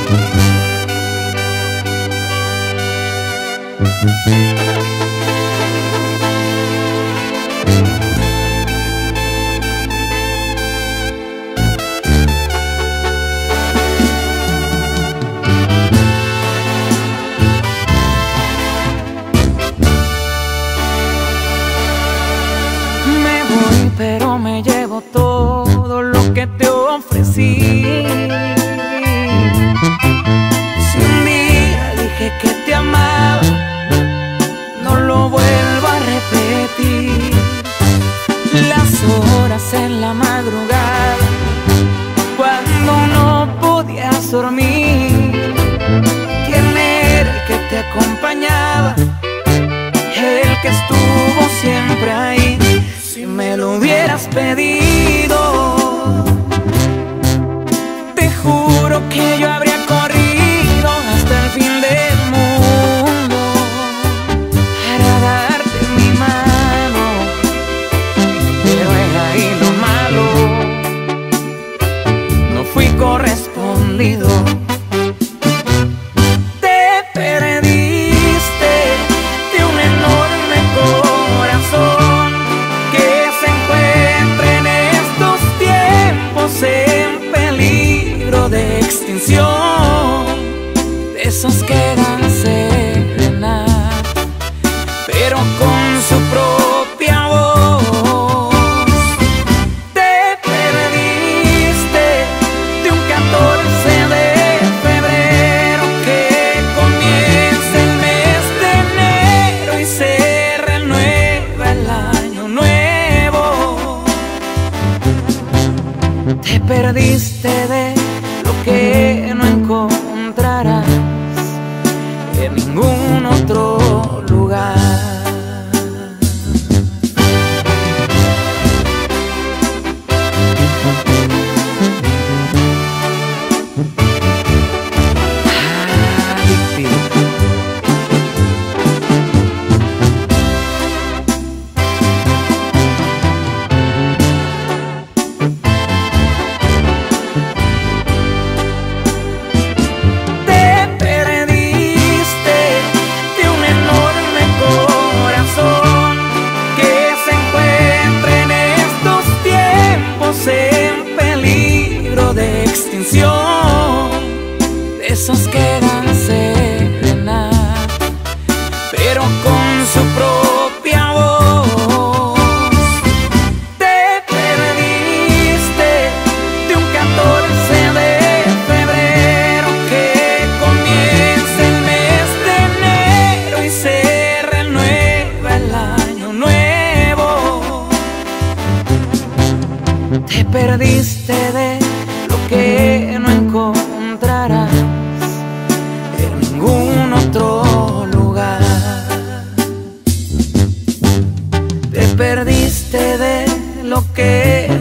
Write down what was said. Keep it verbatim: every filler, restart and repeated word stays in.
Pero me llevo todo lo que te ofrecí. Si un día dije que te amaba, no lo vuelvo a repetir. Las horas en la madrugada, cuando no podías dormir, ¿quién era el que te acompañaba? El que estuvo siempre ahí. Si me lo hubieras pedido, te juro que yo habría corrido hasta el fin del mundo para darte mi mano. Pero es ahí lo malo, no fui correspondido. De extinción, de esos que dan serenata, pero con su propia voz. Te perdiste de un catorce de febrero que comienza el mes de enero y se renueva el año nuevo. Te perdiste de que no encontrarás en ningún otro lugar. De esos que dan serenata, pero con su propia voz. Te perdiste de un catorce de febrero que comienza el mes de enero y se renueva el año nuevo. Te perdiste de que no encontrarás en ningún otro lugar. Te perdiste de lo que